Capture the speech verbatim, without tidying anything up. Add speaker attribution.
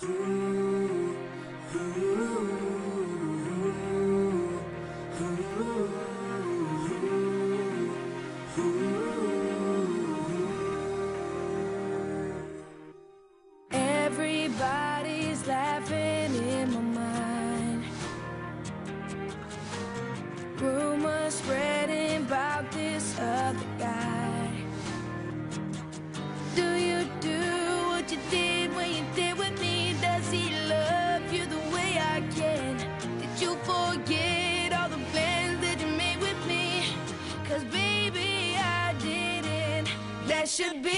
Speaker 1: Everybody's laughing in my mind. Rumors spreading about this other guy. Do you do what you did when you did with me? Does he love you the way I can? Did you forget all the plans that you made with me? 'Cause baby, I didn't. That should be